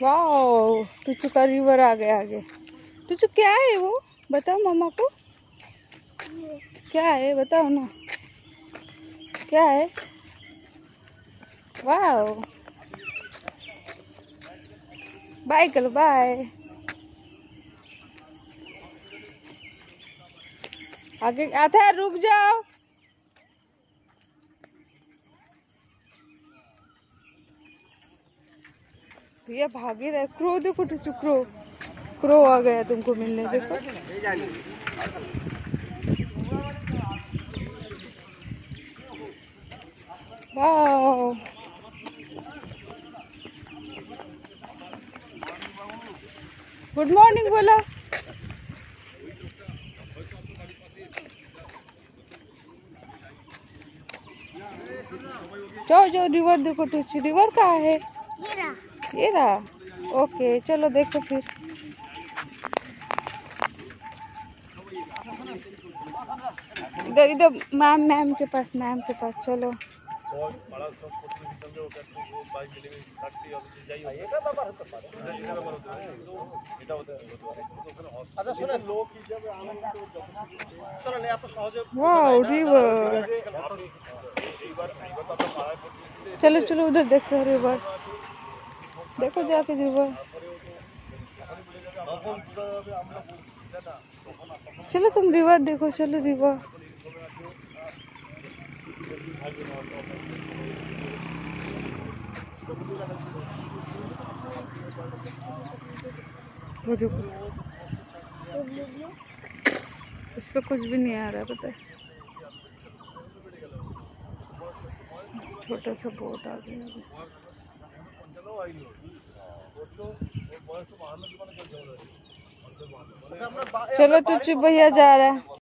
वाह, टुचू का रिवर आ गया आगे। टुचू क्या है वो, बताओ मामा को, क्या है बताओ ना, क्या है। वाह, बाय करो, बाय। आगे आता है, रुक जाओ। भैया भागे रहे। क्रो देखो टुचू, क्रो क्रो आ गया तुमको मिलने, देखो। वाह, गुड मॉर्निंग बोलो। जाओ जाओ, रिवर देखो टुचू, रिवर कहाँ है। ये रहा। ओके चलो देखो फिर। इधर इधर मैम के पास, मैम के पास चलो। वाह, रिवर। चलो चलो उधर देखो रिवर, देखो जाके रिवर। चलो तुम रिवर देखो, चलो रिवर। वो देखो, इस पे कुछ भी नहीं आ रहा, पता है। छोटा सा बोट आ गया। चलो टुचू भैया जा रहा है।